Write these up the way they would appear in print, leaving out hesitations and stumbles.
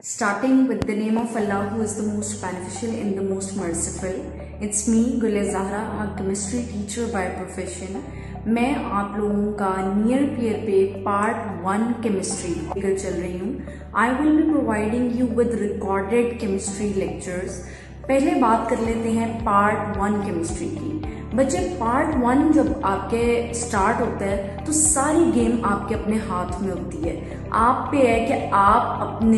Starting with the name of Allah, who is the most beneficial and the most merciful. It's me, Gul Zahra, a chemistry teacher by profession. मैं आप लोगों का नियर पेयर पे part 1 chemistry लेकर चल रही हूँ. I will be providing you with recorded chemistry lectures. पहले बात कर लेते हैं पार्ट 1 केमिस्ट्री की. बच्चे, पार्ट 1 जब आपके स्टार्ट होता है तो सारी गेम आपके अपने हाथ में होती है. आप पे है कि आप अपने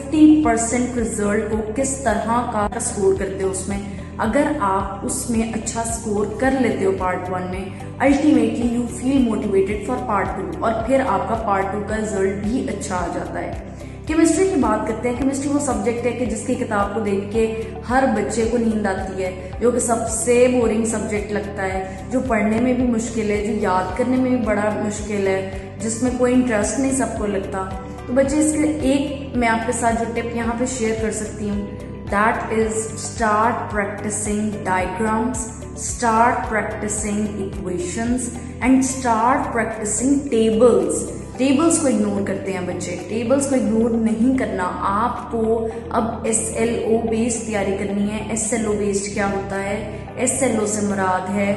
50% रिजल्ट को किस तरह का स्कोर करते हो. उसमें अगर आप उसमें अच्छा स्कोर कर लेते हो पार्ट 1 में, ultimately you feel motivated for part 2 और फिर आपका पार्ट 2 का रिजल्ट भी अच्छा आ जाता है. केमिस्ट्री की बात करते हैं. केमिस्ट्री वो सब्जेक्ट है कि जिसकी किताब को देख के हर बच्चे को नींद आती है, जो कि सबसे बोरिंग सब्जेक्ट लगता है, जो पढ़ने में भी मुश्किल है, जो याद करने में भी बड़ा मुश्किल है, जिसमें कोई इंटरेस्ट नहीं सबको लगता. तो बच्चे, इसके एक मैं आपके साथ जो टिप यहाँ पे शेयर कर सकती हूँ, that is start practicing diagrams, start practicing equations and start practicing tables. Tables को इग्नोर करते हैं बच्चे. टेबल्स को इग्नोर नहीं करना. आपको अब SLO बेस्ड तैयारी करनी है. SLO बेस्ड क्या होता है? SLO से मुराद है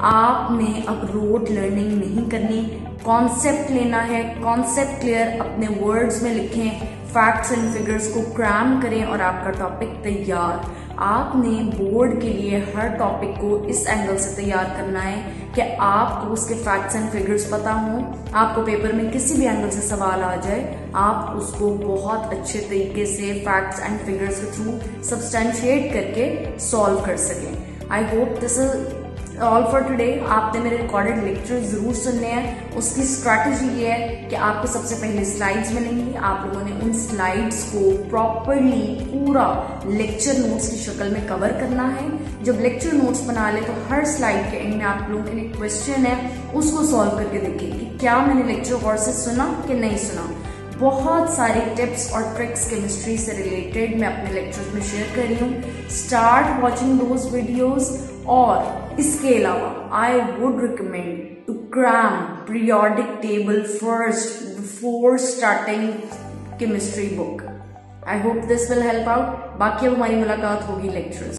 आपने अब रोड लर्निंग नहीं करनी, कॉन्सेप्ट लेना है. कॉन्सेप्ट क्लियर अपने वर्ड्स में लिखें, फैक्ट्स एंड फिगर्स को क्रैम करें और आपका टॉपिक तैयार. आपने बोर्ड के लिए हर टॉपिक को इस एंगल से तैयार करना है कि आपको उसके फैक्ट्स एंड फिगर्स पता हों. आपको पेपर में किसी भी एंगल से सवाल आ जाए, आप उसको बहुत अच्छे तरीके से फैक्ट्स एंड फिगर्स के थ्रू सब्सटेंशिएट करके सॉल्व कर सकें. I hope this is all for today. आपने मेरे रिकॉर्डेड लेक्चर जरूर सुनने हैं. उसकी स्ट्रैटेजी ये है कि आपको सबसे पहले स्लाइड्स मिलेंगी. आप लोगों ने उन स्लाइड्स को प्रॉपरली पूरा लेक्चर नोट्स की शक्ल में कवर करना है. जब लेक्चर नोट्स बना ले तो हर स्लाइड के एंड में आप लोगों के लिए क्वेश्चन है, उसको सॉल्व करके देखिए कि क्या मैंने लेक्चर गौर से सुना कि नहीं सुना. बहुत सारी टिप्स और ट्रिक्स केमिस्ट्री से रिलेटेड मैं अपने लेक्चर्स में शेयर कर रही हूँ. Start watching those videos. और इसके अलावा I would recommend to cram periodic table first before starting chemistry book. I hope this will help out. बाकी अब हमारी मुलाकात होगी लेक्चर्स.